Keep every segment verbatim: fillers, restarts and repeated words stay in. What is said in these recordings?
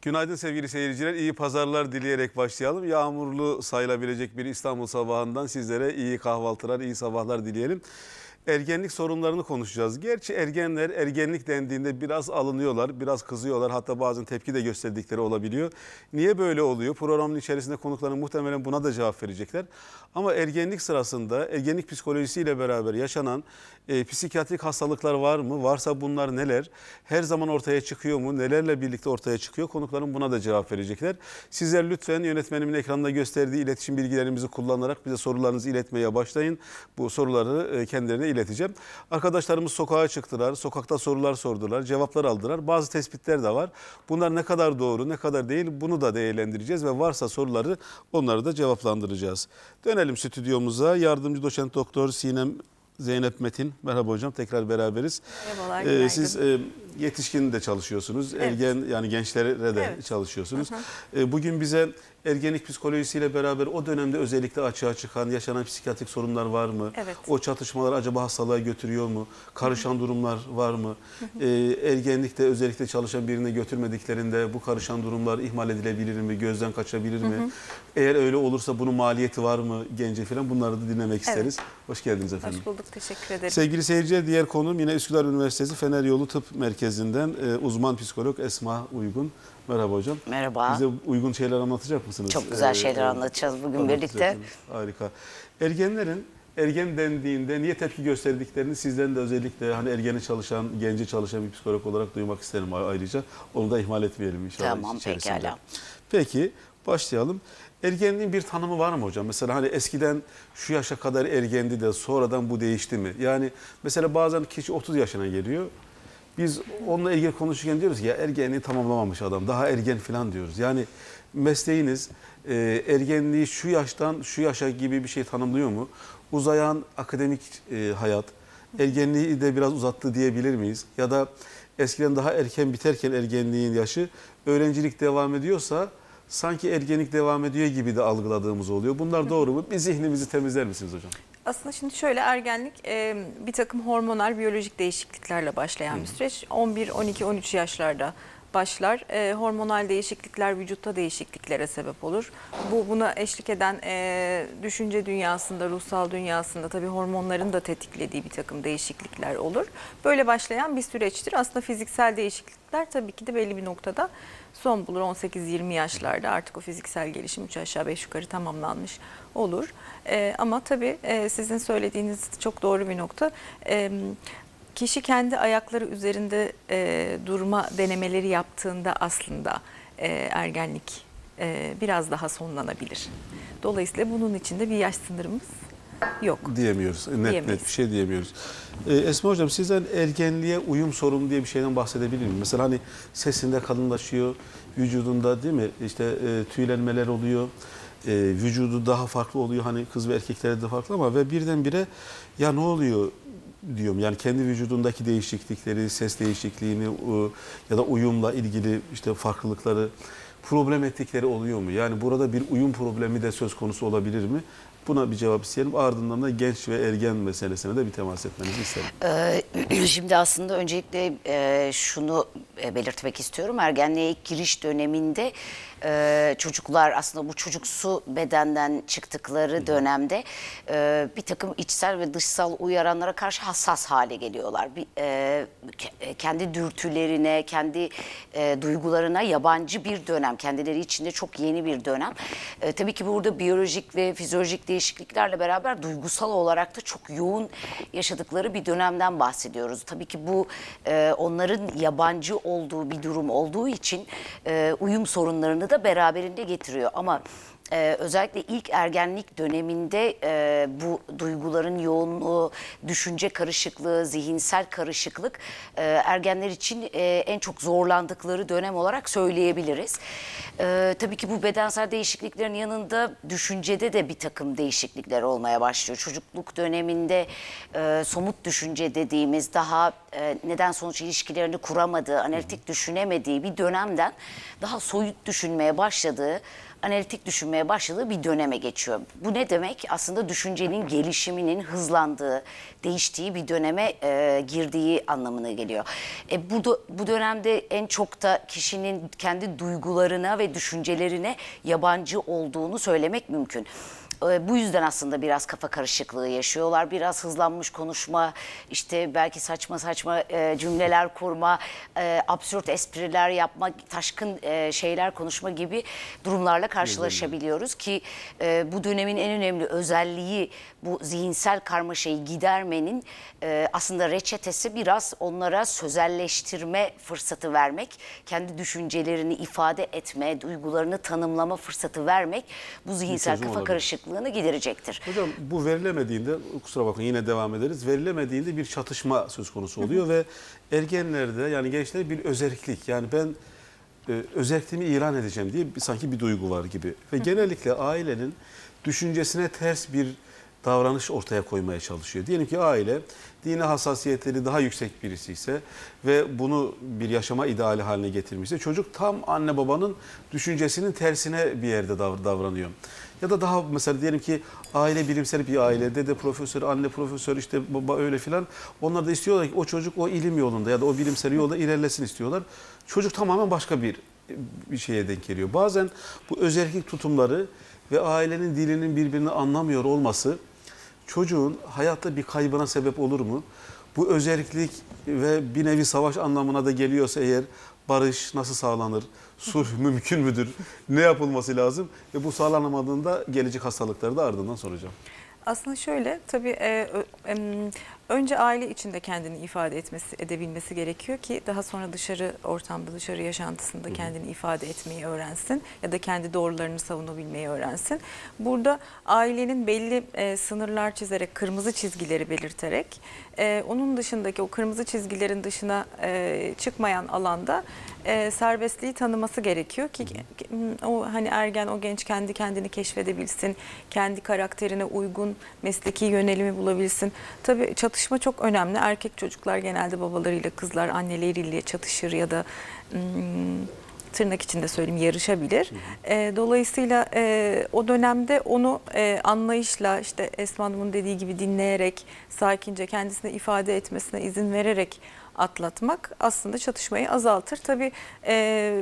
Günaydın sevgili seyirciler. İyi pazarlar dileyerek başlayalım. Yağmurlu sayılabilecek bir İstanbul sabahından sizlere iyi kahvaltılar, iyi sabahlar dileyelim. Ergenlik sorunlarını konuşacağız. Gerçi ergenler ergenlik dendiğinde biraz alınıyorlar, biraz kızıyorlar. Hatta bazen tepki de gösterdikleri olabiliyor. Niye böyle oluyor? Programın içerisinde konukların muhtemelen buna da cevap verecekler. Ama ergenlik sırasında ergenlik psikolojisiyle beraber yaşanan e, psikiyatrik hastalıklar var mı? Varsa bunlar neler? Her zaman ortaya çıkıyor mu? Nelerle birlikte ortaya çıkıyor? Konukların buna da cevap verecekler. Sizler lütfen yönetmenimin ekranda gösterdiği iletişim bilgilerimizi kullanarak bize sorularınızı iletmeye başlayın. Bu soruları e, kendilerine ileteceğim. Arkadaşlarımız sokağa çıktılar, sokakta sorular sordular, cevaplar aldılar. Bazı tespitler de var. Bunlar ne kadar doğru, ne kadar değil bunu da değerlendireceğiz ve varsa soruları onları da cevaplandıracağız. Dönelim stüdyomuza. Yardımcı doçent doktor Sinem Zeynep Metin. Merhaba hocam, tekrar beraberiz. Merhabalar, günaydın. Ee, siz e, yetişkin de çalışıyorsunuz, evet. Ergen yani gençlere de evet. çalışıyorsunuz. Hı hı. E, bugün bize ergenlik psikolojisiyle beraber o dönemde özellikle açığa çıkan, yaşanan psikiyatrik sorunlar var mı? Evet. O çatışmalar acaba hastalığa götürüyor mu? Karışan hı hı. durumlar var mı? Hı hı. E, ergenlikte özellikle çalışan birine götürmediklerinde bu karışan durumlar ihmal edilebilir mi? Gözden kaçabilir mi? Hı hı. Eğer öyle olursa bunun maliyeti var mı gence falan? Bunları da dinlemek isteriz. Evet. Hoş geldiniz efendim. Hoş bulduk, teşekkür ederim. Sevgili seyirciler, diğer konum yine Üsküdar Üniversitesi Fener Yolu Tıp Merkezi'nden e, uzman psikolog Esma Uygun. Merhaba hocam. Merhaba. Bize uygun şeyler anlatacak mısınız? Çok güzel şeyler ee, anlatacağız bugün birlikte. Harika. Ergenlerin ergen dendiğinde niye tepki gösterdiklerini sizden de özellikle hani ergeni çalışan, genci çalışan bir psikolog olarak duymak isterim ayrıca. Onu da ihmal etmeyelim inşallah. Tamam, pekala. Peki başlayalım. Ergenliğin bir tanımı var mı hocam? Mesela hani eskiden şu yaşa kadar ergendi de sonradan bu değişti mi? Yani mesela bazen kişi otuz yaşına geliyor. Biz onunla ilgili konuşurken diyoruz ki ya ergenliği tamamlamamış adam, daha ergen falan diyoruz. Yani mesleğiniz e, ergenliği şu yaştan şu yaşa gibi bir şey tanımlıyor mu? Uzayan akademik e, hayat ergenliği de biraz uzattı diyebilir miyiz? Ya da eskiden daha erken biterken ergenliğin yaşı öğrencilik devam ediyorsa sanki ergenlik devam ediyor gibi de algıladığımız oluyor. Bunlar doğru mu? Bir zihnimizi temizler misiniz hocam? Aslında şimdi şöyle ergenlik e, bir takım hormonal biyolojik değişikliklerle başlayan bir süreç. on bir, on iki, on üç yaşlarda başlar. E, hormonal değişiklikler vücutta değişikliklere sebep olur. Bu buna eşlik eden e, düşünce dünyasında, ruhsal dünyasında tabii hormonların da tetiklediği bir takım değişiklikler olur. Böyle başlayan bir süreçtir. Aslında fiziksel değişiklikler tabii ki de belli bir noktada son bulur. on sekiz yirmi yaşlarda artık o fiziksel gelişim üç aşağı beş yukarı tamamlanmış olur. E, ama tabii e, sizin söylediğiniz çok doğru bir nokta. E, kişi kendi ayakları üzerinde e, durma denemeleri yaptığında aslında e, ergenlik e, biraz daha sonlanabilir. Dolayısıyla bunun içinde bir yaş sınırımız yok. Diyemiyoruz. Net net bir şey diyemiyoruz. Ee, Esma hocam sizden ergenliğe uyum sorunu diye bir şeyden bahsedebilir miyim? Mesela hani sesinde kalınlaşıyor, vücudunda değil mi? İşte e, tüylenmeler oluyor. E, vücudu daha farklı oluyor. Hani kız ve erkeklerde de farklı ama ve birdenbire ya ne oluyor diyorum. Yani kendi vücudundaki değişiklikleri, ses değişikliğini ya da uyumla ilgili işte farklılıkları problem ettikleri oluyor mu? Yani burada bir uyum problemi de söz konusu olabilir mi? Buna bir cevap isteyelim. Ardından da genç ve ergen meselesine de bir temas etmenizi isterim. Ee, şimdi aslında öncelikle e, şunu belirtmek istiyorum. Ergenliğe ilk giriş döneminde e, çocuklar aslında bu çocuksu bedenden çıktıkları dönemde e, bir takım içsel ve dışsal uyaranlara karşı hassas hale geliyorlar. Bir, e, kendi dürtülerine, kendi e, duygularına yabancı bir dönem. Kendileri içinde çok yeni bir dönem. E, tabii ki burada biyolojik ve fizyolojik değişikliklerle beraber duygusal olarak da çok yoğun yaşadıkları bir dönemden bahsediyoruz. Tabii ki bu e, onların yabancı olduğu bir durum olduğu için e, uyum sorunlarını da beraberinde getiriyor. Ama Ee, özellikle ilk ergenlik döneminde e, bu duyguların yoğunluğu, düşünce karışıklığı, zihinsel karışıklık e, ergenler için e, en çok zorlandıkları dönem olarak söyleyebiliriz. E, tabii ki bu bedensel değişikliklerin yanında düşüncede de bir takım değişiklikler olmaya başlıyor. Çocukluk döneminde e, somut düşünce dediğimiz daha e, neden sonuç ilişkilerini kuramadığı, analitik düşünemediği bir dönemden daha soyut düşünmeye başladığı, analitik düşünmeye başladığı bir döneme geçiyor. Bu ne demek? Aslında düşüncenin gelişiminin hızlandığı, değiştiği bir döneme e, girdiği anlamına geliyor. E, bu, bu dönemde en çok da kişinin kendi duygularına ve düşüncelerine yabancı olduğunu söylemek mümkün. Bu yüzden aslında biraz kafa karışıklığı yaşıyorlar. Biraz hızlanmış konuşma, işte belki saçma saçma e, cümleler kurma, e, absürt espriler yapma, taşkın e, şeyler konuşma gibi durumlarla karşılaşabiliyoruz ki e, bu dönemin en önemli özelliği bu zihinsel karmaşayı gidermenin e, aslında reçetesi biraz onlara sözelleştirme fırsatı vermek, kendi düşüncelerini ifade etme, duygularını tanımlama fırsatı vermek bu zihinsel kafa olabilir. karışıklığını giderecektir. Hocam bu verilemediğinde, kusura bakmayın yine devam ederiz, verilemediğinde bir çatışma söz konusu oluyor ve ergenlerde yani gençlerde bir özerklik, yani ben e, özerkliğimi ilan edeceğim diye bir, sanki bir duygu var gibi ve genellikle ailenin düşüncesine ters bir davranış ortaya koymaya çalışıyor. Diyelim ki aile dine hassasiyetleri daha yüksek birisi ise ve bunu bir yaşama ideali haline getirmişse çocuk tam anne babanın düşüncesinin tersine bir yerde davranıyor. Ya da daha mesela diyelim ki aile bilimsel bir aile, dede profesör, anne profesör, işte baba öyle filan. Onlar da istiyorlar ki o çocuk o ilim yolunda ya da o bilimsel yolda ilerlesin istiyorlar. Çocuk tamamen başka bir bir şeye denk geliyor. Bazen bu özerklik tutumları ve ailenin dilinin birbirini anlamıyor olması çocuğun hayatta bir kaybına sebep olur mu? Bu özerklik ve bir nevi savaş anlamına da geliyorsa eğer barış nasıl sağlanır? Sulh mümkün müdür? Ne yapılması lazım? Ve bu sağlanamadığında gelecek hastalıkları da ardından soracağım. Aslında şöyle tabii e, e, önce aile içinde kendini ifade etmesi, edebilmesi gerekiyor ki daha sonra dışarı ortamda, dışarı yaşantısında kendini ifade etmeyi öğrensin ya da kendi doğrularını savunabilmeyi öğrensin. Burada ailenin belli e, sınırlar çizerek, kırmızı çizgileri belirterek e, onun dışındaki o kırmızı çizgilerin dışına e, çıkmayan alanda e, serbestliği tanıması gerekiyor ki o hani ergen, o genç kendi kendini keşfedebilsin, kendi karakterine uygun mesleki yönelimi bulabilsin. Tabii çatışma çok önemli. Erkek çocuklar genelde babalarıyla, kızlar anneleriyle çatışır ya da ım, tırnak içinde söyleyeyim yarışabilir. E, dolayısıyla e, o dönemde onu e, anlayışla, işte Esma Hanım'ın dediği gibi dinleyerek, sakince kendisine ifade etmesine izin vererek atlatmak aslında çatışmayı azaltır. Tabii e,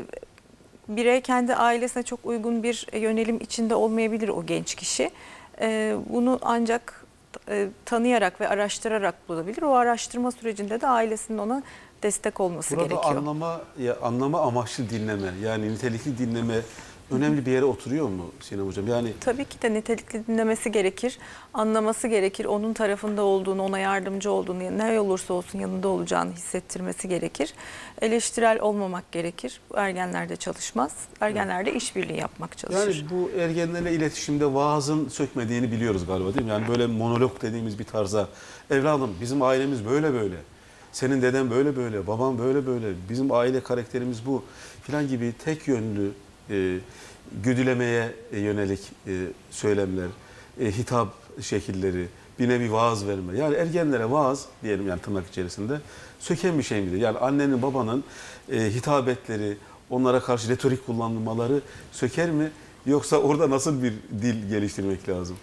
birey kendi ailesine çok uygun bir yönelim içinde olmayabilir o genç kişi. E, bunu ancak e, tanıyarak ve araştırarak bulabilir. O araştırma sürecinde de ailesinin ona destek olması Burada gerekiyor. anlama, ya, anlama amaçlı dinleme, yani nitelikli dinleme önemli bir yere oturuyor mu Sinem Hocam? Yani tabii ki de nitelikli dinlemesi gerekir, anlaması gerekir, onun tarafında olduğunu, ona yardımcı olduğunu, ne olursa olsun yanında olacağını hissettirmesi gerekir. Eleştirel olmamak gerekir. Bu ergenlerde çalışmaz. Ergenlerde işbirliği yapmak çalışır. Yani bu ergenlerle iletişimde vaazın sökmediğini biliyoruz galiba, değil mi? Yani böyle monolog dediğimiz bir tarza, evladım bizim ailemiz böyle böyle, senin deden böyle böyle, babam böyle böyle, bizim aile karakterimiz bu filan gibi tek yönlü e, güdülemeye yönelik e, söylemler, e, hitap şekilleri, bir nevi vaaz verme. Yani ergenlere vaaz diyelim, yani tırnak içerisinde söken bir şey midir? Yani annenin babanın e, hitabetleri, onlara karşı retorik kullanmaları söker mi? Yoksa orada nasıl bir dil geliştirmek lazım?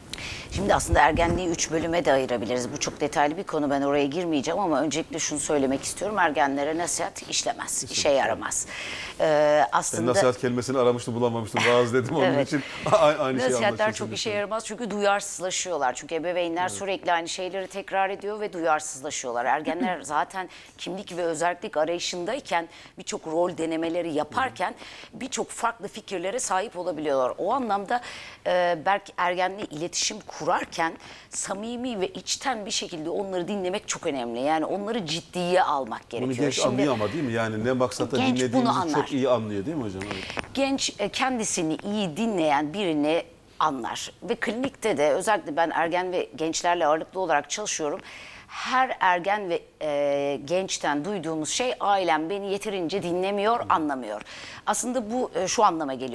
Şimdi aslında ergenliği üç bölüme de ayırabiliriz. Bu çok detaylı bir konu, ben oraya girmeyeceğim ama öncelikle şunu söylemek istiyorum. Ergenlere nasihat işlemez, işe yaramaz. Ee, aslında Ben nasihat kelimesini aramıştım, bulamamıştım. Vaaz dedim onun Evet. için aynı şeyi Nasihatler çok işe yaramaz. yaramaz çünkü duyarsızlaşıyorlar. Çünkü ebeveynler evet. sürekli aynı şeyleri tekrar ediyor ve duyarsızlaşıyorlar. Ergenler zaten kimlik ve özellik arayışındayken birçok rol denemeleri yaparken birçok farklı fikirlere sahip olabiliyorlar. O anlamda e, belki ergenle iletişim kurarken samimi ve içten bir şekilde onları dinlemek çok önemli. Yani onları ciddiye almak gerekiyor. Bunu genç Şimdi, anlıyor ama değil mi? Yani ne maksata genç bunu dinlediğimizi anlar. çok iyi anlıyor değil mi hocam? Evet. Genç e, kendisini iyi dinleyen birini anlar ve klinikte de özellikle ben ergen ve gençlerle ağırlıklı olarak çalışıyorum. Her ergen ve e, gençten duyduğumuz şey, ailem beni yeterince dinlemiyor, anlamıyor. Aslında bu e, şu anlama geliyor.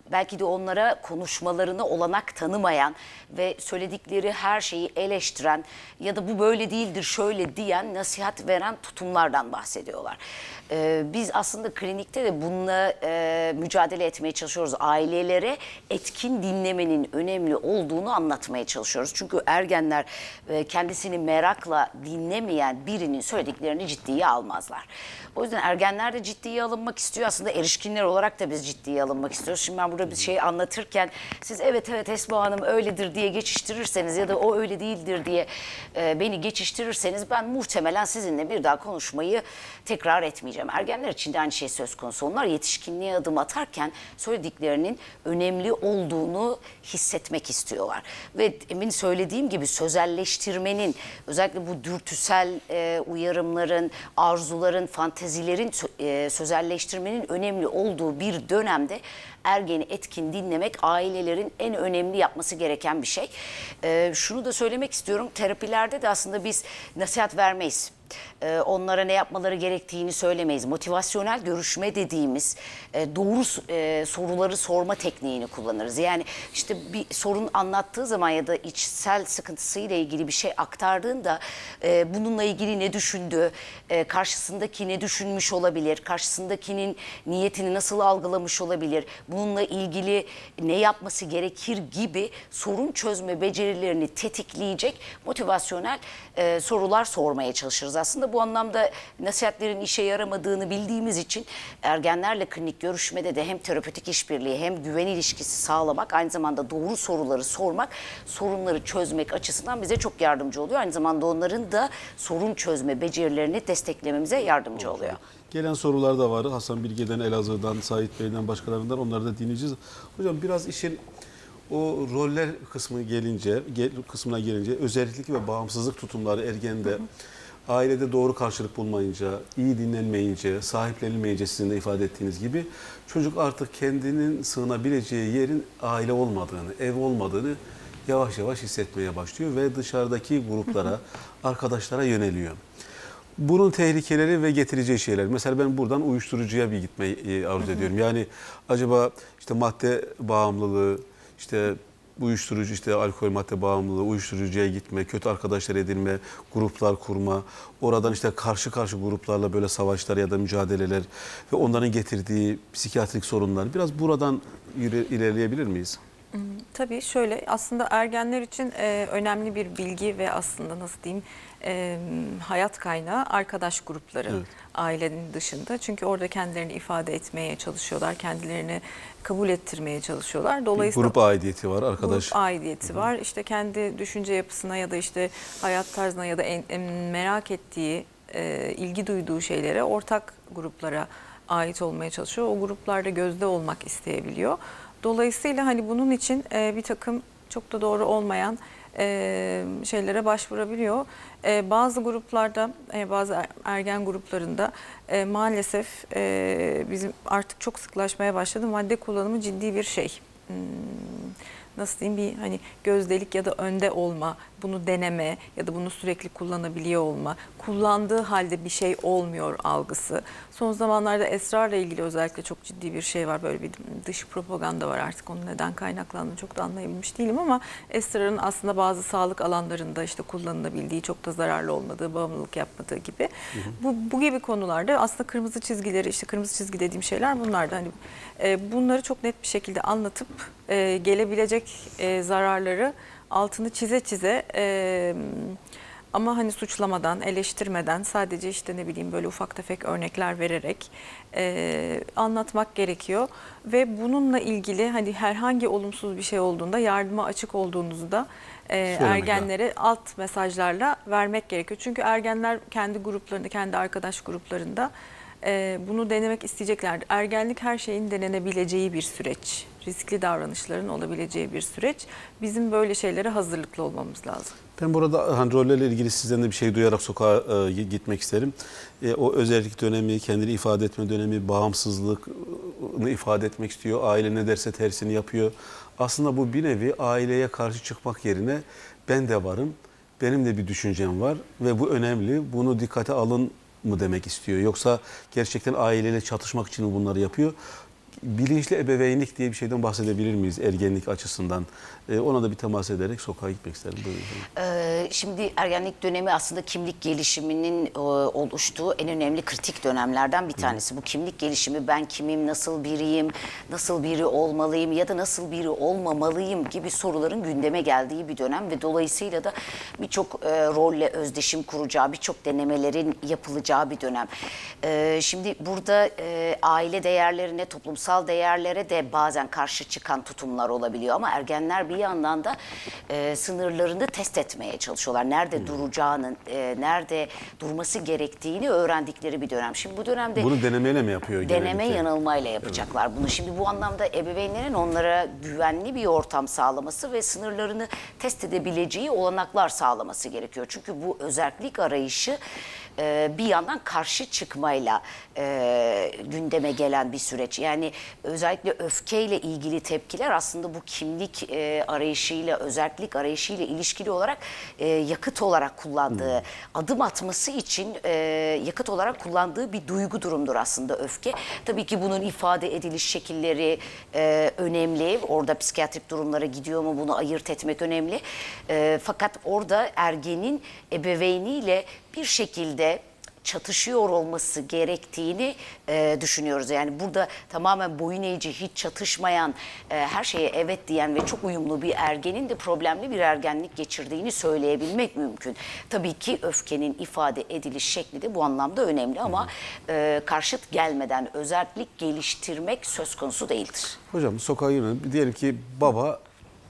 belki de onlara konuşmalarına olanak tanımayan ve söyledikleri her şeyi eleştiren ya da bu böyle değildir şöyle diyen, nasihat veren tutumlardan bahsediyorlar. Ee, biz aslında klinikte de bununla e, mücadele etmeye çalışıyoruz. Ailelere etkin dinlemenin önemli olduğunu anlatmaya çalışıyoruz. Çünkü ergenler e, kendisini merakla dinlemeyen birinin söylediklerini ciddiye almazlar. O yüzden ergenler de ciddiye alınmak istiyor. Aslında erişkinler olarak da biz ciddiye alınmak istiyoruz. Şimdi ben burada bir şey anlatırken siz evet evet Esma Hanım öyledir diye geçiştirirseniz ya da o öyle değildir diye e, beni geçiştirirseniz ben muhtemelen sizinle bir daha konuşmayı tekrar etmeyeceğim. Ergenler için de aynı şey söz konusu. Onlar yetişkinliğe adım atarken söylediklerinin önemli olduğunu hissetmek istiyorlar. Ve emin söylediğim gibi sözelleştirmenin, özellikle bu dürtüsel e, uyarımların, arzuların, fantezilerin e, sözelleştirmenin önemli olduğu bir dönemde ergeni etkin dinlemek ailelerin en önemli yapması gereken bir şey. E, şunu da söylemek istiyorum, terapilerde de aslında biz nasihat vermeyiz. Ee, onlara ne yapmaları gerektiğini söylemeyiz. Motivasyonel görüşme dediğimiz e, doğru e, soruları sorma tekniğini kullanırız. Yani işte bir sorun anlattığı zaman ya da içsel sıkıntısıyla ilgili bir şey aktardığında e, bununla ilgili ne düşündü, e, karşısındaki ne düşünmüş olabilir, karşısındakinin niyetini nasıl algılamış olabilir, bununla ilgili ne yapması gerekir gibi sorun çözme becerilerini tetikleyecek motivasyonel e, sorular sormaya çalışırız. Aslında bu anlamda nasihatlerin işe yaramadığını bildiğimiz için ergenlerle klinik görüşmede de hem terapötik işbirliği hem güven ilişkisi sağlamak, aynı zamanda doğru soruları sormak, sorunları çözmek açısından bize çok yardımcı oluyor. Aynı zamanda onların da sorun çözme becerilerini desteklememize yardımcı oluyor. Gelen sorular da var. Hasan Bilge'den, Elazığ'dan, Sait Bey'den, başkalarından, onları da dinleyeceğiz. Hocam biraz işin o roller kısmı gelince, kısmına gelince özellik ve bağımsızlık tutumları ergende, ailede doğru karşılık bulmayınca, iyi dinlenmeyince, sahiplenilmeyince sizin de ifade ettiğiniz gibi çocuk artık kendinin sığınabileceği yerin aile olmadığını, ev olmadığını yavaş yavaş hissetmeye başlıyor ve dışarıdaki gruplara, arkadaşlara yöneliyor. Bunun tehlikeleri ve getireceği şeyler. Mesela ben buradan uyuşturucuya bir gitmeyi arzu ediyorum. Yani acaba işte madde bağımlılığı, işte uyuşturucu, işte alkol, madde bağımlılığı, uyuşturucuya gitme, kötü arkadaşlar edinme, gruplar kurma, oradan işte karşı karşı gruplarla böyle savaşlar ya da mücadeleler ve onların getirdiği psikiyatrik sorunlar. Biraz buradan ilerleyebilir miyiz? Tabii şöyle, aslında ergenler için e, önemli bir bilgi ve aslında nasıl diyeyim e, hayat kaynağı arkadaş grupları, evet, ailenin dışında. Çünkü orada kendilerini ifade etmeye çalışıyorlar, kendilerini kabul ettirmeye çalışıyorlar. Dolayısıyla bir grup aidiyeti var, arkadaş. Grup aidiyeti Hı-hı. var. İşte kendi düşünce yapısına ya da işte hayat tarzına ya da en, en merak ettiği, e, ilgi duyduğu şeylere, ortak gruplara ait olmaya çalışıyor. O gruplarda gözde olmak isteyebiliyor. Dolayısıyla hani bunun için e, bir takım çok da doğru olmayan e, şeylere başvurabiliyor. E, bazı gruplarda, e, bazı ergen gruplarında e, maalesef e, bizim artık çok sıklaşmaya başladı. Madde kullanımı ciddi bir şey. Hmm. Nasıl diyeyim, bir hani gözdelik ya da önde olma, bunu deneme ya da bunu sürekli kullanabiliyor olma, kullandığı halde bir şey olmuyor algısı. Son zamanlarda esrarla ilgili özellikle çok ciddi bir şey var, böyle bir dış propaganda var, artık onun neden kaynaklandığını çok da anlayabilmiş değilim ama esrarın aslında bazı sağlık alanlarında işte kullanılabildiği, çok da zararlı olmadığı, bağımlılık yapmadığı gibi. Hı hı. Bu, bu gibi konularda aslında kırmızı çizgileri, işte kırmızı çizgi dediğim şeyler bunlardı. Hani e, bunları çok net bir şekilde anlatıp e, gelebilecek e, zararları altını çize çize e, ama hani suçlamadan, eleştirmeden, sadece işte ne bileyim böyle ufak tefek örnekler vererek e, anlatmak gerekiyor. Ve bununla ilgili hani herhangi olumsuz bir şey olduğunda yardıma açık olduğunuzu da e, ergenlere alt mesajlarla vermek gerekiyor. Çünkü ergenler kendi gruplarında, kendi arkadaş gruplarında e, bunu denemek isteyecekler. Ergenlik her şeyin denenebileceği bir süreç. Riskli davranışların olabileceği bir süreç. Bizim böyle şeylere hazırlıklı olmamız lazım. Ben burada hani rollerle ilgili sizden de bir şey duyarak sokağa e, gitmek isterim. E, o özellik dönemi, kendini ifade etme dönemi, bağımsızlığını ifade etmek istiyor. Aile ne derse tersini yapıyor. Aslında bu bir nevi aileye karşı çıkmak yerine ben de varım, benim de bir düşüncem var ve bu önemli, bunu dikkate alın mı demek istiyor. Yoksa gerçekten aileyle çatışmak için bunları yapıyor. bilinçli ebeveynlik diye bir şeyden bahsedebilir miyiz ergenlik açısından? Ee, ona da bir temas ederek sokağa gitmek isterim. Buyurun. Ee, şimdi ergenlik dönemi aslında kimlik gelişiminin e, oluştuğu en önemli kritik dönemlerden bir tanesi. Bu kimlik gelişimi, ben kimim, nasıl biriyim, nasıl biri olmalıyım ya da nasıl biri olmamalıyım gibi soruların gündeme geldiği bir dönem ve dolayısıyla da birçok e, rolle özdeşim kuracağı, birçok denemelerin yapılacağı bir dönem. E, şimdi burada e, aile değerlerine, toplumsal değerlere de bazen karşı çıkan tutumlar olabiliyor ama ergenler bir yandan da e, sınırlarını test etmeye çalışıyorlar. Nerede hmm. duracağını, e, nerede durması gerektiğini öğrendikleri bir dönem. Şimdi bu dönemde bunu denemeyle mi yapıyor? Deneme genellikle? yanılmayla yapacaklar evet. bunu. Şimdi bu anlamda ebeveynlerin onlara güvenli bir ortam sağlaması ve sınırlarını test edebileceği olanaklar sağlaması gerekiyor. Çünkü bu özerklik arayışı e, bir yandan karşı çıkmayla e, gündeme gelen bir süreç. Yani özellikle öfkeyle ilgili tepkiler aslında bu kimlik e, arayışıyla, özerklik arayışıyla ilişkili olarak e, yakıt olarak kullandığı, hmm. adım atması için e, yakıt olarak kullandığı bir duygu durumdur aslında öfke. Tabii ki bunun ifade ediliş şekilleri e, önemli. Orada psikiyatrik durumlara gidiyor mu bunu ayırt etmek önemli. E, fakat orada ergenin ebeveyniyle bir şekilde çatışıyor olması gerektiğini e, düşünüyoruz. Yani burada tamamen boyun eğici, hiç çatışmayan, e, her şeye evet diyen ve çok uyumlu bir ergenin de problemli bir ergenlik geçirdiğini söyleyebilmek mümkün. Tabii ki öfkenin ifade ediliş şekli de bu anlamda önemli ama e, karşıt gelmeden özerklik geliştirmek söz konusu değildir. Hocam sokağa girmeyelim. Diyelim ki baba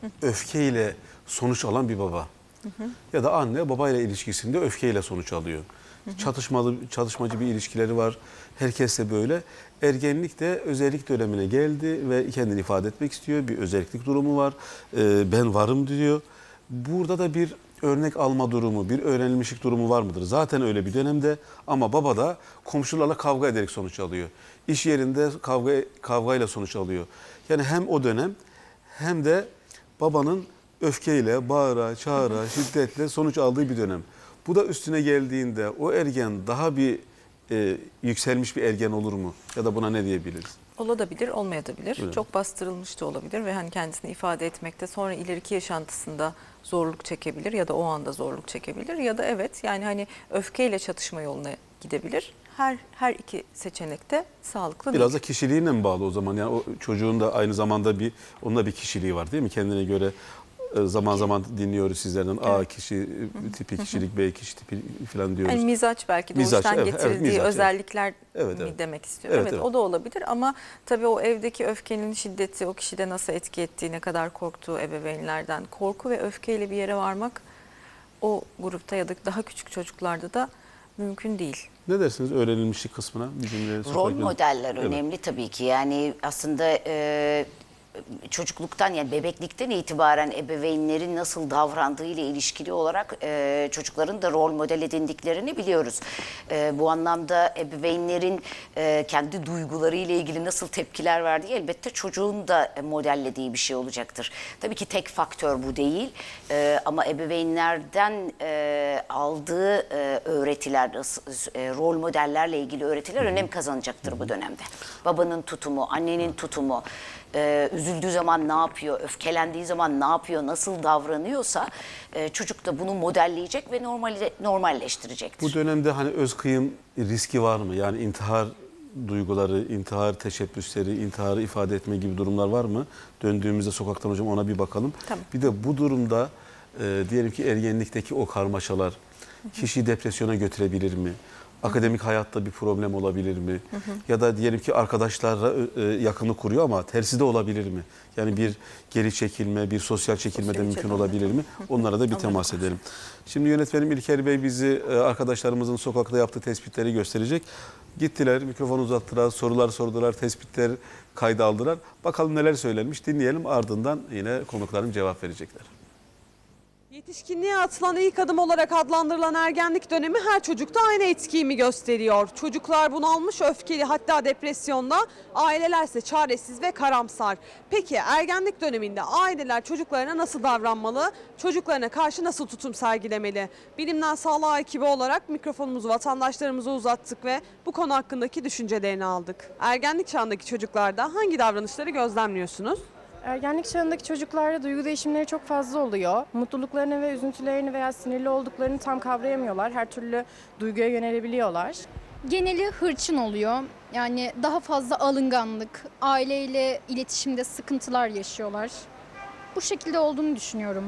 öfkeyle sonuç alan bir baba. Hı hı. Ya da anne babayla ilişkisinde öfkeyle sonuç alıyor. Hı hı. Çatışmalı, çatışmacı bir ilişkileri var. Herkesle böyle. Ergenlik de özellik dönemine geldi ve kendini ifade etmek istiyor. Bir özellik durumu var. Ee, ben varım diyor. Burada da bir örnek alma durumu, bir öğrenilmişlik durumu var mıdır? Zaten öyle bir dönemde ama baba da komşularla kavga ederek sonuç alıyor. İş yerinde kavga kavgayla sonuç alıyor. Yani hem o dönem hem de babanın öfkeyle, bağıra, çağıra, şiddetle sonuç aldığı bir dönem. Bu da üstüne geldiğinde o ergen daha bir e, yükselmiş bir ergen olur mu? Ya da buna ne diyebiliriz? Olabilir, olmayabilir. Öyle. Çok bastırılmış da olabilir ve hani kendisini ifade etmekte sonra ileriki yaşantısında zorluk çekebilir ya da o anda zorluk çekebilir ya da evet yani hani öfkeyle çatışma yoluna gidebilir. Her her iki seçenekte sağlıklı Biraz değil. da kişiliğine mi bağlı o zaman? Yani o çocuğun da aynı zamanda bir onunla bir kişiliği var değil mi? Kendine göre zaman zaman dinliyoruz sizlerden. A Evet. kişi tipi kişilik, B kişi tipi falan diyoruz. Yani mizaç belki Mizaç, doğuştan evet, getirdiği evet, mizaç, özellikler evet, mi evet. demek istiyor. Evet, Evet, evet. o da olabilir ama tabii o evdeki öfkenin şiddeti o kişide nasıl etki ettiği, ne kadar korktuğu ebeveynlerden. Korku ve öfkeyle bir yere varmak o grupta ya da daha küçük çocuklarda da mümkün değil. Ne dersiniz öğrenilmişlik kısmına? Bizim Rol modeller evet. önemli tabii ki. Yani aslında e, çocukluktan yani bebeklikten itibaren ebeveynlerin nasıl davrandığı ile ilişkili olarak e, çocukların da rol model edindiklerini biliyoruz. E, bu anlamda ebeveynlerin e, kendi duyguları ile ilgili nasıl tepkiler verdiği elbette çocuğun da modellediği bir şey olacaktır. Tabii ki tek faktör bu değil e, ama ebeveynlerden e, aldığı e, öğretiler, e, rol modellerle ilgili öğretiler önem kazanacaktır bu dönemde. Babanın tutumu, annenin tutumu, Ee, üzüldüğü zaman ne yapıyor, öfkelendiği zaman ne yapıyor, nasıl davranıyorsa e, çocuk da bunu modelleyecek ve normalize, normalleştirecektir. Bu dönemde hani öz kıyım riski var mı? Yani intihar duyguları, intihar teşebbüsleri, intiharı ifade etme gibi durumlar var mı? Döndüğümüzde sokaktan hocam ona bir bakalım. Tamam. Bir de bu durumda e, diyelim ki ergenlikteki o karmaşalar kişiyi depresyona götürebilir mi? Akademik hayatta bir problem olabilir mi? Hı hı. Ya da diyelim ki arkadaşlarla e, yakını kuruyor ama tersi de olabilir mi? Yani bir geri çekilme, bir sosyal çekilme de mümkün olabilir mi? Onlara da bir temas edelim. Şimdi yönetmenim İlker Bey bizi e, arkadaşlarımızın sokakta yaptığı tespitleri gösterecek. Gittiler, mikrofonu uzattılar, sorular sordular, tespitler kayda aldılar. Bakalım neler söylenmiş dinleyelim ardından yine konuklarım cevap verecekler. Yetişkinliğe atılan ilk adım olarak adlandırılan ergenlik dönemi her çocukta aynı etkiyi mi gösteriyor? Çocuklar bunalmış, öfkeli, hatta depresyonda, ailelerse çaresiz ve karamsar. Peki ergenlik döneminde aileler çocuklarına nasıl davranmalı? Çocuklarına karşı nasıl tutum sergilemeli? Bilimden Sağlığa ekibi olarak mikrofonumuzu vatandaşlarımıza uzattık ve bu konu hakkındaki düşüncelerini aldık. Ergenlik çağındaki çocuklarda hangi davranışları gözlemliyorsunuz? Ergenlik çağındaki çocuklarda duygu değişimleri çok fazla oluyor. Mutluluklarını ve üzüntülerini veya sinirli olduklarını tam kavrayamıyorlar. Her türlü duyguya yönelebiliyorlar. Geneli hırçın oluyor. Yani daha fazla alınganlık, aileyle iletişimde sıkıntılar yaşıyorlar. Bu şekilde olduğunu düşünüyorum.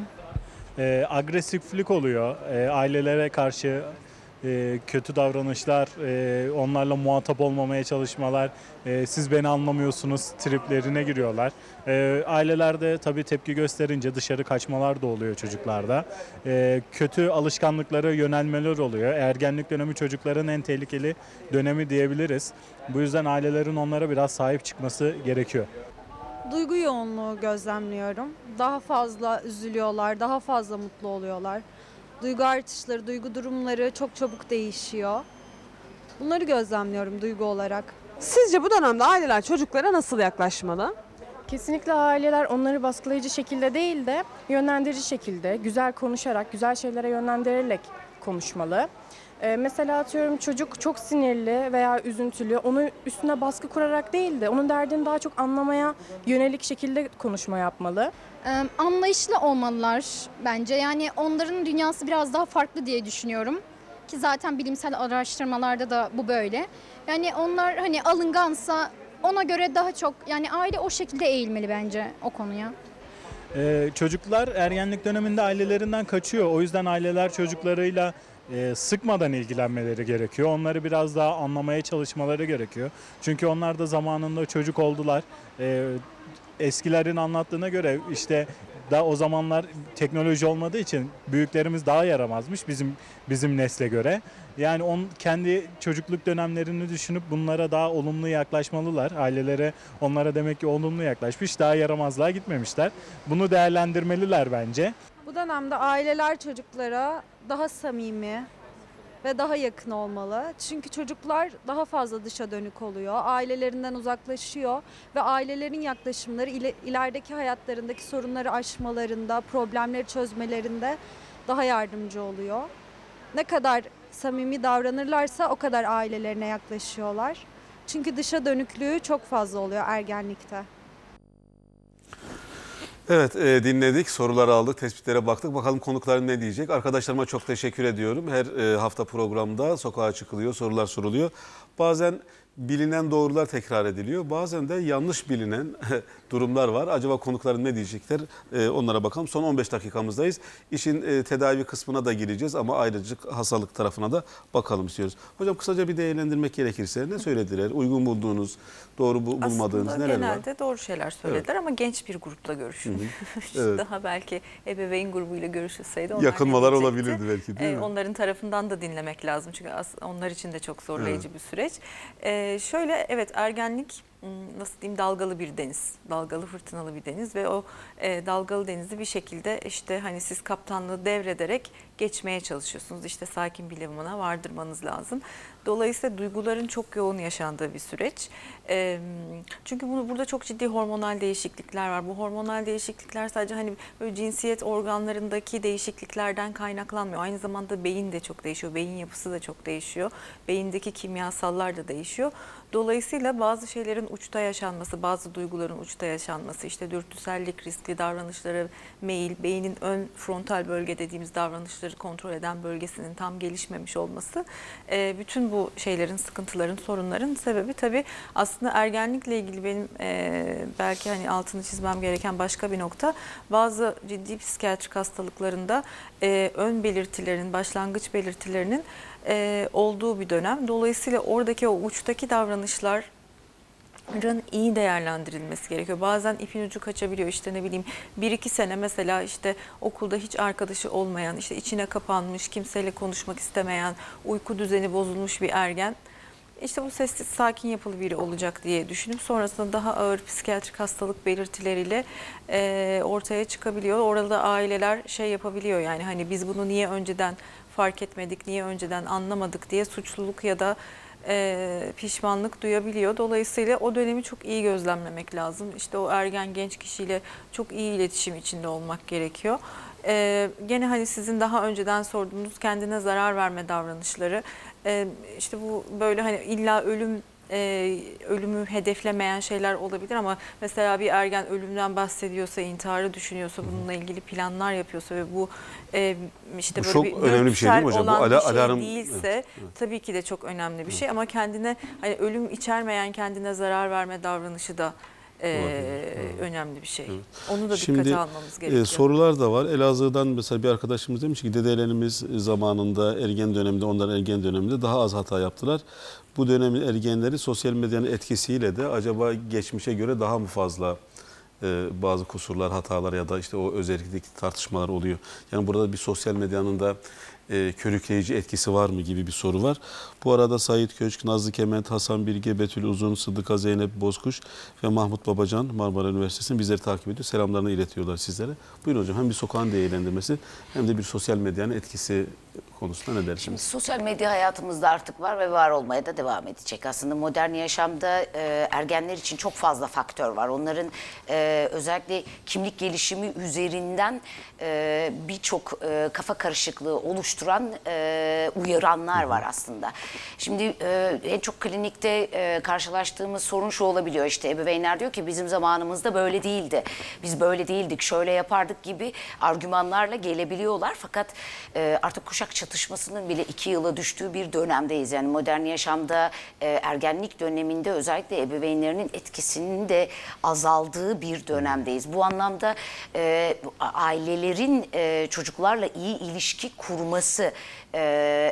E, agresiflik oluyor. E, ailelere karşı e, kötü davranışlar, e, onlarla muhatap olmamaya çalışmalar, e, siz beni anlamıyorsunuz triplerine giriyorlar. E, ailelerde tabii tepki gösterince dışarı kaçmalar da oluyor çocuklarda. E, kötü alışkanlıklara yönelmeler oluyor. Ergenlik dönemi çocukların en tehlikeli dönemi diyebiliriz. Bu yüzden ailelerin onlara biraz sahip çıkması gerekiyor. Duygu yoğunluğu gözlemliyorum. Daha fazla üzülüyorlar, daha fazla mutlu oluyorlar. Duygu artışları, duygu durumları çok çabuk değişiyor. Bunları gözlemliyorum duygu olarak. Sizce bu dönemde aileler çocuklara nasıl yaklaşmalı? Kesinlikle aileler onları baskılayıcı şekilde değil de yönlendirici şekilde, güzel konuşarak, güzel şeylere yönlendirerek konuşmalı. Ee, mesela atıyorum çocuk çok sinirli veya üzüntülü, onu üstüne baskı kurarak değil de onun derdini daha çok anlamaya yönelik şekilde konuşma yapmalı. Ee, anlayışlı olmalılar bence. Yani onların dünyası biraz daha farklı diye düşünüyorum. Ki zaten bilimsel araştırmalarda da bu böyle. Yani onlar hani alıngansa ona göre daha çok, yani aile o şekilde eğilmeli bence o konuya. Ee, çocuklar ergenlik döneminde ailelerinden kaçıyor. O yüzden aileler çocuklarıyla e, sıkmadan ilgilenmeleri gerekiyor. Onları biraz daha anlamaya çalışmaları gerekiyor. Çünkü onlar da zamanında çocuk oldular. Ee, eskilerin anlattığına göre işte da o zamanlar teknoloji olmadığı için büyüklerimiz daha yaramazmış bizim bizim nesle göre. Yani on kendi çocukluk dönemlerini düşünüp bunlara daha olumlu yaklaşmalılar. Ailelere onlara demek ki olumlu yaklaşmış, daha yaramazlığa gitmemişler. Bunu değerlendirmeliler bence. Bu dönemde aileler çocuklara daha samimi ve daha yakın olmalı. Çünkü çocuklar daha fazla dışa dönük oluyor. Ailelerinden uzaklaşıyor ve ailelerin yaklaşımları ile- ilerideki hayatlarındaki sorunları aşmalarında, problemleri çözmelerinde daha yardımcı oluyor. Ne kadar samimi davranırlarsa o kadar ailelerine yaklaşıyorlar. Çünkü dışa dönüklüğü çok fazla oluyor ergenlikte. Evet, e, dinledik, soruları aldık, tespitlere baktık. Bakalım konuklar ne diyecek? Arkadaşlarıma çok teşekkür ediyorum. Her e, hafta programda sokağa çıkılıyor, sorular soruluyor. Bazen bilinen doğrular tekrar ediliyor. Bazen de yanlış bilinen durumlar var. Acaba konukların ne diyecekler? E, onlara bakalım. Son on beş dakikamızdayız. İşin e, tedavi kısmına da gireceğiz ama ayrıca hastalık tarafına da bakalım istiyoruz. Hocam kısaca bir değerlendirmek gerekirse ne söylediler? Uygun bulduğunuz, doğru bu- bulmadığınız Aslında neler var? genelde doğru şeyler söylediler ama genç bir grupla görüşün. Evet. Daha belki ebeveyn grubuyla görüşülseydi onlar Yakınmalar ne diyecekti? olabilirdi belki, değil Ee, mi? Onların tarafından da dinlemek lazım çünkü as- onlar için de çok zorlayıcı bir süreç. Ee, şöyle evet ergenlik m, nasıl diyeyim dalgalı bir deniz, dalgalı fırtınalı bir deniz ve o e, dalgalı denizi bir şekilde işte hani siz kaptanlığı devrederek geçmeye çalışıyorsunuz. İşte sakin bir limana vardırmanız lazım. Dolayısıyla duyguların çok yoğun yaşandığı bir süreç. E, çünkü bunu, burada çok ciddi hormonal değişiklikler var. Bu hormonal değişiklikler sadece hani böyle cinsiyet organlarındaki değişikliklerden kaynaklanmıyor. Aynı zamanda beyin de çok değişiyor. Beyin yapısı da çok değişiyor. Beyindeki kimyasallar da değişiyor. Dolayısıyla bazı şeylerin uçta yaşanması, bazı duyguların uçta yaşanması, işte dürtüsellik, riskli davranışlara meyil, beynin ön frontal bölge dediğimiz davranışları kontrol eden bölgesinin tam gelişmemiş olması, e, bütün bu şeylerin, sıkıntıların, sorunların sebebi tabii aslında ergenlikle ilgili benim e, belki hani altını çizmem gereken başka bir nokta, bazı ciddi psikiyatrik hastalıklarında e, ön belirtilerin, başlangıç belirtilerinin e, olduğu bir dönem. Dolayısıyla oradaki o uçtaki davranışlar iyi değerlendirilmesi gerekiyor. Bazen ipin ucu kaçabiliyor. İşte ne bileyim bir iki sene mesela işte okulda hiç arkadaşı olmayan, işte içine kapanmış, kimseyle konuşmak istemeyen, uyku düzeni bozulmuş bir ergen işte bu sessiz sakin yapılı biri olacak diye düşünüp sonrasında daha ağır psikiyatrik hastalık belirtileriyle e, ortaya çıkabiliyor. Orada aileler şey yapabiliyor, yani hani biz bunu niye önceden fark etmedik, niye önceden anlamadık diye suçluluk ya da e, pişmanlık duyabiliyor. Dolayısıyla o dönemi çok iyi gözlemlemek lazım. İşte o ergen genç kişiyle çok iyi iletişim içinde olmak gerekiyor. Ee, gene hani sizin daha önceden sorduğunuz kendine zarar verme davranışları, ee, işte bu böyle hani illa ölüm e, ölümü hedeflemeyen şeyler olabilir ama mesela bir ergen ölümden bahsediyorsa, intiharı düşünüyorsa, bununla ilgili planlar yapıyorsa ve bu e, işte Bu böyle çok bir önemli bir şey değil mi hocam? Bu olan ala- bir şey alarm- değilse Evet, evet. tabii ki de çok önemli bir şey ama kendine hani ölüm içermeyen kendine zarar verme davranışı da Ee, önemli bir şey. Evet. Onu da dikkate Şimdi almamız gerekiyor. e, sorular da var. Elazığ'dan mesela bir arkadaşımız demiş ki dedelerimiz zamanında ergen döneminde, onların ergen döneminde daha az hata yaptılar. Bu dönemin ergenleri sosyal medyanın etkisiyle de acaba geçmişe göre daha mı fazla e, bazı kusurlar, hatalar ya da işte o özellikteki tartışmalar oluyor. Yani burada bir sosyal medyanın da e, körükleyici etkisi var mı gibi bir soru var. Bu arada Sait Köşk, Nazlı Kement, Hasan Bilge, Betül Uzun, Sıdıka Zeynep Bozkuş ve Mahmut Babacan Marmara Üniversitesi'nin bizleri takip ediyor. Selamlarını iletiyorlar sizlere. Buyurun hocam, hem bir sokağın değerlendirmesi hem de bir sosyal medyanın etkisi konusunda ne dersiniz? Sosyal medya hayatımızda artık var ve var olmaya da devam edecek. Aslında modern yaşamda e, ergenler için çok fazla faktör var. Onların e, özellikle kimlik gelişimi üzerinden e, birçok e, kafa karışıklığı oluşturan e, uyaranlar var aslında. Şimdi e, en çok klinikte e, karşılaştığımız sorun şu olabiliyor. İşte ebeveynler diyor ki bizim zamanımızda böyle değildi. Biz böyle değildik, şöyle yapardık gibi argümanlarla gelebiliyorlar. Fakat e, artık kuşak çatışmasının bile iki yıla düştüğü bir dönemdeyiz. Yani modern yaşamda e, ergenlik döneminde özellikle ebeveynlerinin etkisinin de azaldığı bir dönemdeyiz. Bu anlamda e, ailelerin e, çocuklarla iyi ilişki kurması e,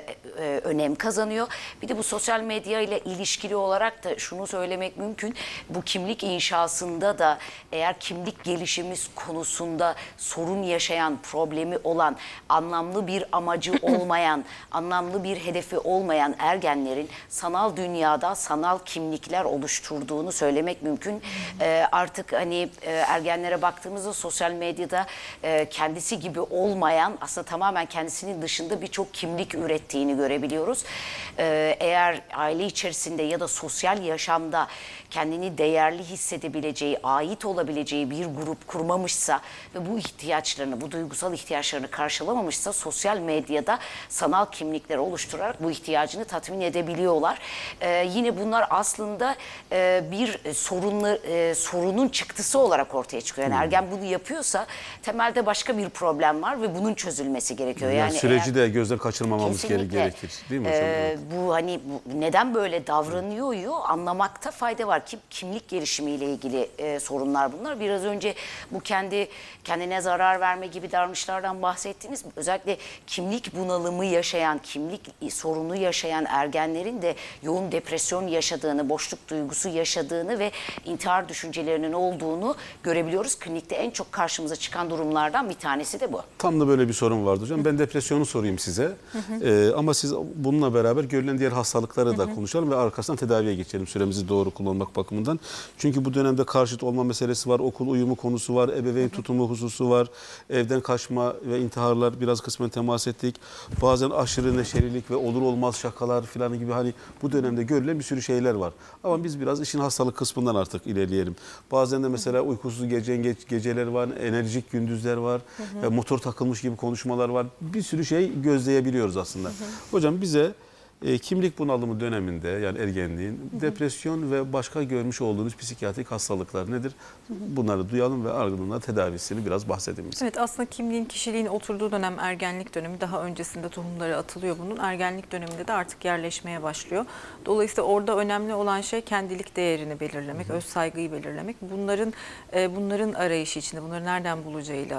e, önem kazanıyor. Bir de bu sosyal medya ile ilişkili olarak da şunu söylemek mümkün. Bu kimlik inşasında da eğer kimlik gelişimiz konusunda sorun yaşayan, problemi olan, anlamlı bir amacı olmayan, anlamlı bir hedefi olmayan ergenlerin sanal dünyada sanal kimlikler oluşturduğunu söylemek mümkün. Ee, artık hani e, ergenlere baktığımızda sosyal medyada e, kendisi gibi olmayan, aslında tamamen kendisinin dışında birçok kimlik ürettiğini görebiliyoruz. Ee, eğer aile içerisinde ya da sosyal yaşamda kendini değerli hissedebileceği, ait olabileceği bir grup kurmamışsa ve bu ihtiyaçlarını, bu duygusal ihtiyaçlarını karşılamamışsa sosyal medyada sanal kimlikler oluşturarak bu ihtiyacını tatmin edebiliyorlar. Ee, yine bunlar aslında e, bir sorunlu, e, sorunun çıktısı olarak ortaya çıkıyor. Yani ergen bunu yapıyorsa temelde başka bir problem var ve bunun çözülmesi gerekiyor. Yani, Yani süreci eğer, de gözden kaçırmamamız kesinlikle, gerekir. Değil mi hocam? E, bu hani bu, neden böyle davranıyor anlamakta fayda var. Kim, kimlik gelişimiyle ilgili e, sorunlar bunlar. Biraz önce bu kendi kendine zarar verme gibi davranışlardan bahsettiğimiz, özellikle kimlik bunalımı yaşayan, kimlik sorunu yaşayan ergenlerin de yoğun depresyon yaşadığını, boşluk duygusu yaşadığını ve intihar düşüncelerinin olduğunu görebiliyoruz. Klinikte en çok karşımıza çıkan durumlardan bir tanesi de bu. Tam da böyle bir sorun vardı hocam. Ben depresyonu sorayım size. Hı hı. Ee, ama siz bununla beraber görülen diğer hastalıkları da hı hı. konuşalım ve arkasından tedaviye geçelim, süremizi doğru kullanmak bakımından. Çünkü bu dönemde karşıt olma meselesi var, okul uyumu konusu var, ebeveyn tutumu hususu var, evden kaçma ve intiharlar biraz kısmen temas ettik. Bazen aşırı neşelilik ve olur olmaz şakalar falan gibi hani bu dönemde görülen bir sürü şeyler var. Ama biz biraz işin hastalık kısmından artık ilerleyelim. Bazen de mesela uykusuz gece, ge geceler var, enerjik gündüzler var, hı hı. motor takılmış gibi konuşmalar var. Bir sürü şey gözleyebiliyoruz aslında. Hı hı. Hocam bize E, kimlik bunalımı döneminde, yani ergenliğin, hı hı. depresyon ve başka görmüş olduğunuz psikiyatrik hastalıklar nedir? Hı hı. Bunları duyalım ve ardından tedavisini biraz bahsedelim bize. Evet, aslında kimliğin, kişiliğin oturduğu dönem ergenlik dönemi. Daha öncesinde tohumları atılıyor bunun. Ergenlik döneminde de artık yerleşmeye başlıyor. Dolayısıyla orada önemli olan şey kendilik değerini belirlemek, hı hı. öz saygıyı belirlemek. Bunların e, bunların arayışı içinde, bunları nereden bulacağıyla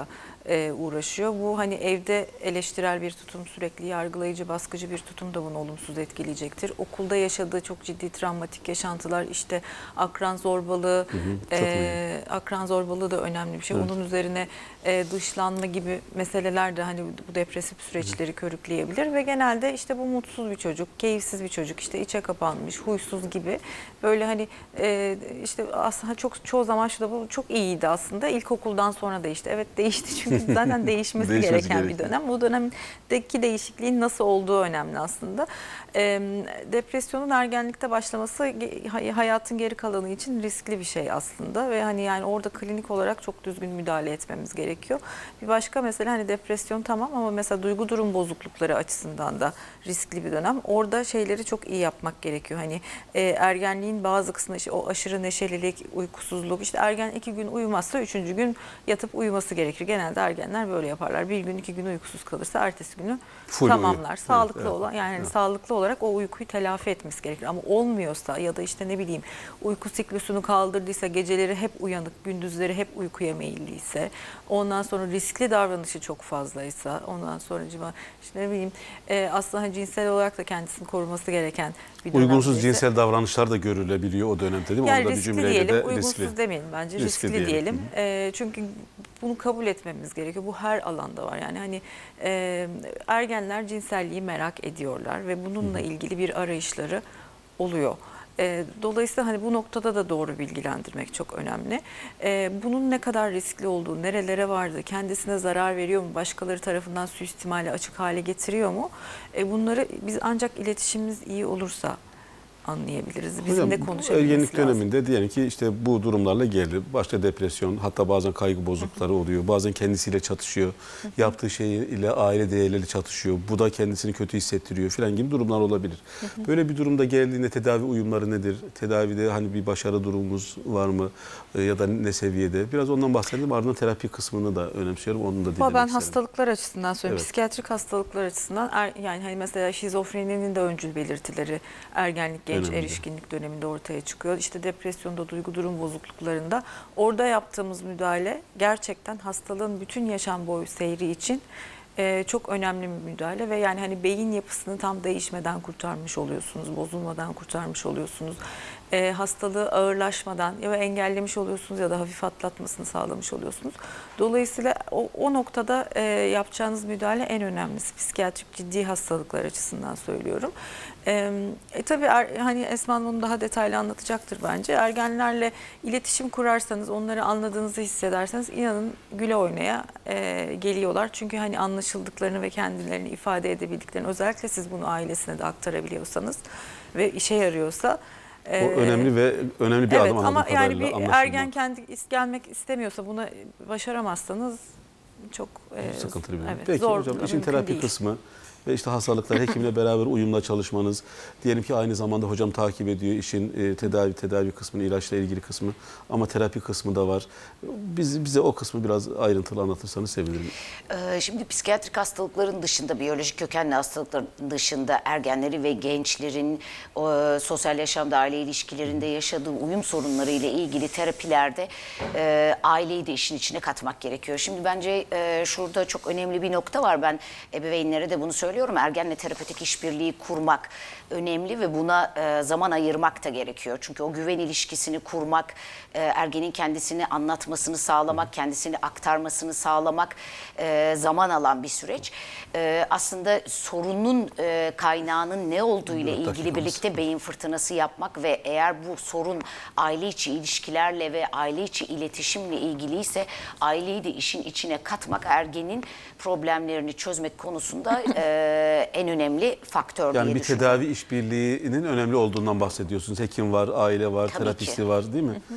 e, uğraşıyor. Bu hani evde eleştirel bir tutum, sürekli yargılayıcı, baskıcı bir tutum da bunu olumsuz etkileyecektir. Okulda yaşadığı çok ciddi travmatik yaşantılar, işte akran zorbalığı, Hı hı, çok e, akran zorbalığı da önemli bir şey. Evet. Onun üzerine e, dışlanma gibi meseleler de hani bu depresif süreçleri körükleyebilir ve genelde işte bu mutsuz bir çocuk, keyifsiz bir çocuk, işte içe kapanmış, huysuz gibi böyle hani e, işte aslında çok çoğu zaman şu da bu çok iyiydi aslında. İlkokuldan sonra değişti. Evet değişti çünkü zaten değişmesi Değişmesi gereken bir gerekiyor. dönem. Bu dönemdeki değişikliğin nasıl olduğu önemli aslında. E, depresyonun ergenlikte başlaması ge- hayatın geri kalanı için riskli bir şey aslında ve hani yani orada klinik olarak çok düzgün müdahale etmemiz gerekiyor. Bir başka mesele hani depresyon tamam ama mesela duygu durum bozuklukları açısından da riskli bir dönem. Orada şeyleri çok iyi yapmak gerekiyor. Hani e, ergenliğin bazı kısmı işte o aşırı neşelilik, uykusuzluk, işte ergen iki gün uyumazsa üçüncü gün yatıp uyuması gerekir. Genelde ergenler böyle yaparlar. Bir gün iki gün uykusuz kalırsa ertesi günü Full tamamlar. uyu. Sağlıklı Evet, evet. olan yani Evet. sağlıklı olarak o uykuyu telafi etmesi gerekir. Ama olmuyorsa ya da işte ne bileyim uyku siklusunu kaldırdıysa, geceleri hep uyanık, gündüzleri hep uykuya meyilliyse, ondan sonra riskli davranışı çok fazlaysa, ondan sonra işte ne bileyim e, aslında cinsel olarak da kendisini koruması gereken bir dönemdeyse. Uygunsuz cinsel davranışlar da görülebiliyor o dönemde değil mi? Yani Onu da bir riskli cümleyle diyelim, de uygunsuz riskli. demeyelim bence, Riskli riskli, diyelim. diyelim. E, çünkü bunu kabul etmemiz gerekiyor. Bu her alanda var. Yani hani e, ergenler cinselliği merak ediyorlar ve bununla ilgili bir arayışları oluyor. E, dolayısıyla hani bu noktada da doğru bilgilendirmek çok önemli. E, bunun ne kadar riskli olduğu, nerelere vardı, kendisine zarar veriyor mu, başkaları tarafından suistimale açık hale getiriyor mu? E, bunları biz ancak iletişimimiz iyi olursa anlayabiliriz. Bizimle Hocam, konuşabilmesi ergenlik lazım. döneminde diyelim ki işte bu durumlarla geldi. Başta depresyon, hatta bazen kaygı bozuklukları oluyor. Bazen kendisiyle çatışıyor. Yaptığı şey ile aile değerleri çatışıyor. Bu da kendisini kötü hissettiriyor falan gibi durumlar olabilir. Böyle bir durumda geldiğinde tedavi uyumları nedir? Tedavide hani bir başarı durumumuz var mı? E, ya da ne seviyede? Biraz ondan bahsedelim. Ardından terapi kısmını da önemsiyorum. Onu da dinlemek Ama ben isterim. hastalıklar açısından söyleyeyim. Evet. Psikiyatrik hastalıklar açısından er, yani hani mesela şizofreninin de öncül belirtileri ergenlik, genç Önemli. erişkinlik döneminde ortaya çıkıyor. İşte depresyonda, duygu durum bozukluklarında orada yaptığımız müdahale gerçekten hastalığın bütün yaşam boyu seyri için e, çok önemli bir müdahale ve yani hani beyin yapısını tam değişmeden kurtarmış oluyorsunuz, bozulmadan kurtarmış oluyorsunuz. E, hastalığı ağırlaşmadan ya da engellemiş oluyorsunuz ya da hafif atlatmasını sağlamış oluyorsunuz. Dolayısıyla o, o noktada e, yapacağınız müdahale en önemlisi. Psikiyatrik ciddi hastalıklar açısından söylüyorum. E, e, tabii er, hani Esma Hanım onu daha detaylı anlatacaktır bence. Ergenlerle iletişim kurarsanız, onları anladığınızı hissederseniz inanın güle oynaya e, geliyorlar. Çünkü hani anlaşıldıklarını ve kendilerini ifade edebildiklerini, özellikle siz bunu ailesine de aktarabiliyorsanız ve işe yarıyorsa. O önemli ve önemli bir Evet, adım anladığım ama yani kadarıyla, bir anlaşılma. ergen kendi is- gelmek istemiyorsa, buna başaramazsanız çok e, Sıkıntılı bir durum. evet, Peki zor, hocam, işin mümkün terapi değil. kısmı ve işte hastalıklar hekimle beraber uyumla çalışmanız, diyelim ki aynı zamanda hocam takip ediyor işin e, tedavi tedavi kısmını, ilaçla ilgili kısmı ama terapi kısmı da var. Biz, bize o kısmı biraz ayrıntılı anlatırsanız sevinirim. Ee, Şimdi psikiyatrik hastalıkların dışında, biyolojik kökenli hastalıkların dışında ergenleri ve gençlerin o, sosyal yaşamda, aile ilişkilerinde yaşadığı uyum sorunları ile ilgili terapilerde e, aileyi de işin içine katmak gerekiyor. Şimdi bence e, şurada çok önemli bir nokta var. Ben ebeveynlere de bunu söylüyorum. Ergenle terapötik işbirliği kurmak önemli ve buna e, zaman ayırmak da gerekiyor. Çünkü o güven ilişkisini kurmak, e, ergenin kendisini anlatmasını sağlamak, kendisini aktarmasını sağlamak e, zaman alan bir süreç. E, aslında sorunun e, kaynağının ne olduğu ile Evet, ilgili dakikamız. birlikte beyin fırtınası yapmak ve eğer bu sorun aile içi ilişkilerle ve aile içi iletişimle ilgiliyse aileyi de işin içine katmak ergenin problemlerini çözmek konusunda e, en önemli faktör Yani diye bir düşünüyorum. tedavi işbirliğinin önemli olduğundan bahsediyorsunuz. Hekim var, aile var, Tabii terapisti ki. var değil mi?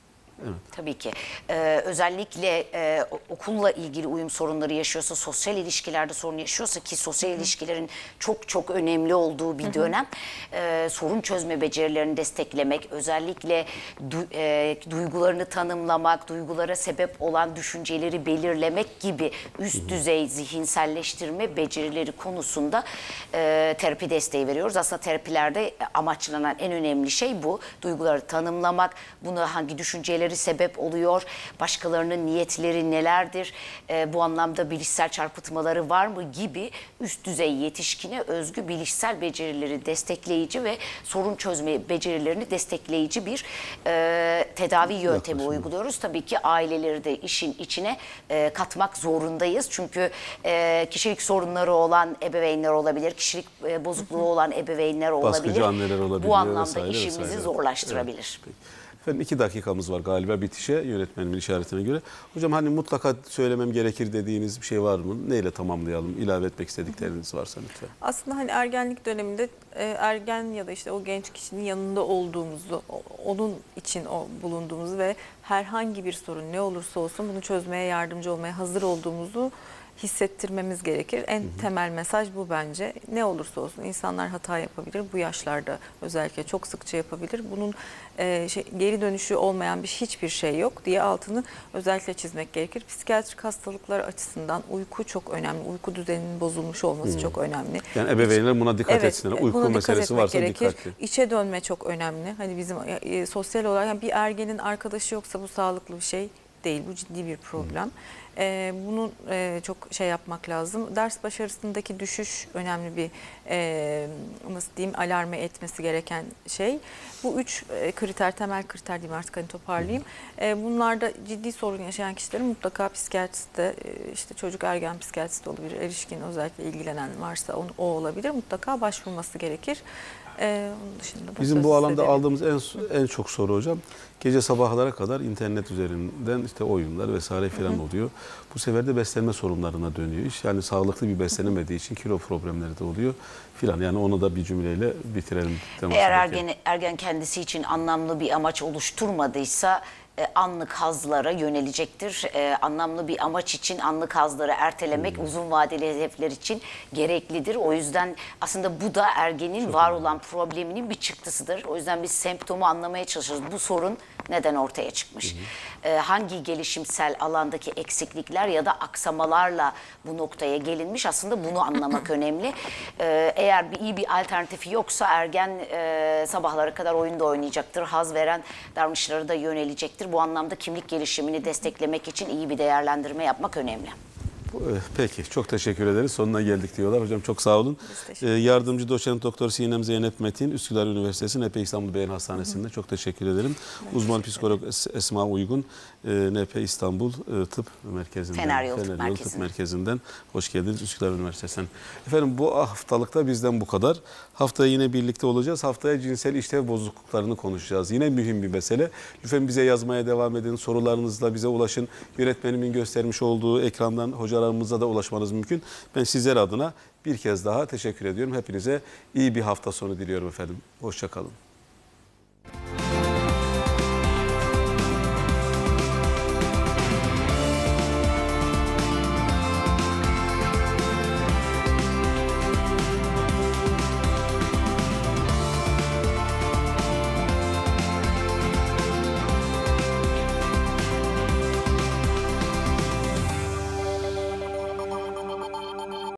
Tabii ki. Ee, özellikle e, okulla ilgili uyum sorunları yaşıyorsa, sosyal ilişkilerde sorun yaşıyorsa ki sosyal ilişkilerin çok çok önemli olduğu bir dönem. Ee, sorun çözme becerilerini desteklemek, özellikle du, e, duygularını tanımlamak, duygulara sebep olan düşünceleri belirlemek gibi üst düzey zihinselleştirme becerileri konusunda e, terapi desteği veriyoruz. Aslında terapilerde amaçlanan en önemli şey bu. Duyguları tanımlamak, bunu hangi düşünceleri neleri sebep oluyor? Başkalarının niyetleri nelerdir? E, bu anlamda bilişsel çarpıtmaları var mı gibi üst düzey yetişkine özgü bilişsel becerileri destekleyici ve sorun çözme becerilerini destekleyici bir e, tedavi yöntemi Yaklaşım. uyguluyoruz. Tabii ki aileleri de işin içine e, katmak zorundayız. Çünkü e, kişilik sorunları olan ebeveynler olabilir, kişilik e, bozukluğu olan ebeveynler olabilir. Baskıcı anneler olabilir. Bu anlamda vesaire, işimizi vesaire. zorlaştırabilir. Evet. Efendim iki dakikamız var galiba bitişe yönetmenimin işaretine göre. Hocam hani mutlaka söylemem gerekir dediğiniz bir şey var mı? Neyle tamamlayalım? İlave etmek istedikleriniz varsa lütfen. Aslında hani ergenlik döneminde e, ergen ya da işte o genç kişinin yanında olduğumuzu, o- onun için o bulunduğumuzu ve herhangi bir sorun ne olursa olsun bunu çözmeye yardımcı olmaya hazır olduğumuzu hissettirmemiz gerekir. En temel mesaj bu bence. Ne olursa olsun insanlar hata yapabilir. Bu yaşlarda özellikle çok sıkça yapabilir. Bunun e, şey, geri dönüşü olmayan bir hiçbir şey yok diye altını özellikle çizmek gerekir. Psikiyatrik hastalıklar açısından uyku çok önemli. Uyku düzeninin bozulmuş olması çok önemli. Yani ebeveynler buna dikkat Evet, etsinler. Uyku buna dikkat meselesi etmek varsa gerekir. dikkatli. İçe dönme çok önemli. Hani bizim e, sosyal olarak yani bir ergenin arkadaşı yoksa bu sağlıklı bir şey değil. Bu ciddi bir problem. E, bunu e, çok şey yapmak lazım. Ders başarısındaki düşüş önemli bir e, nasıl diyeyim alarme etmesi gereken şey. Bu üç e, kriter, temel kriter diyeyim artık hani toparlayayım. E, bunlarda ciddi sorun yaşayan kişilerin mutlaka psikiyatriste, e, işte çocuk ergen psikiyatriste olabilir, erişkin özellikle ilgilenen varsa o, o olabilir. Mutlaka başvurması gerekir. E, onun dışında da Bizim söz bu alanda size vereyim. aldığımız en en çok soru hocam gece sabahlara kadar internet üzerinden işte oyunlar vesaire filan oluyor. Bu sefer de beslenme sorunlarına dönüyor iş. Yani sağlıklı bir beslenemediği için kilo problemleri de oluyor filan. Yani onu da bir cümleyle bitirelim. Eğer ergen, ergen kendisi için anlamlı bir amaç oluşturmadıysa e, anlık hazlara yönelecektir. E, anlamlı bir amaç için anlık hazları ertelemek uzun vadeli hedefler için gereklidir. O yüzden aslında bu da ergenin var olan probleminin bir çıktısıdır. O yüzden biz semptomu anlamaya çalışırız. Bu sorun neden ortaya çıkmış? E, hangi gelişimsel alandaki eksiklikler ya da aksamalarla bu noktaya gelinmiş? Aslında bunu anlamak önemli. E, eğer bir iyi bir alternatifi yoksa ergen e, sabahlara kadar oyunda oynayacaktır. Haz veren davranışları da yönelecektir. Bu anlamda kimlik gelişimini desteklemek için iyi bir değerlendirme yapmak önemli. Peki çok teşekkür ederiz. Sonuna geldik diyorlar. Hocam çok sağ olun. Ee, yardımcı doçent doktor Sinem Zeynep Metin, Üsküdar Üniversitesi N P İstanbul Beyin Hastanesi'nde. Çok teşekkür ederim. Uzman psikolog Es- Esma Uygun, e, N P İstanbul e, Tıp Merkezi'nden. Fener Yolu Tıp Tıp Merkezi'nden. Merkezi'nden. Hoş geldiniz Üsküdar Üniversitesi'nden. Efendim bu haftalıkta bizden bu kadar. Haftaya yine birlikte olacağız. Haftaya cinsel işlev bozukluklarını konuşacağız. Yine mühim bir mesele. Lütfen bize yazmaya devam edin. Sorularınızla bize ulaşın. Yönetmenimin göstermiş olduğu ekrandan hocalarımıza da ulaşmanız mümkün. Ben sizler adına bir kez daha teşekkür ediyorum. Hepinize iyi bir hafta sonu diliyorum efendim. Hoşça kalın.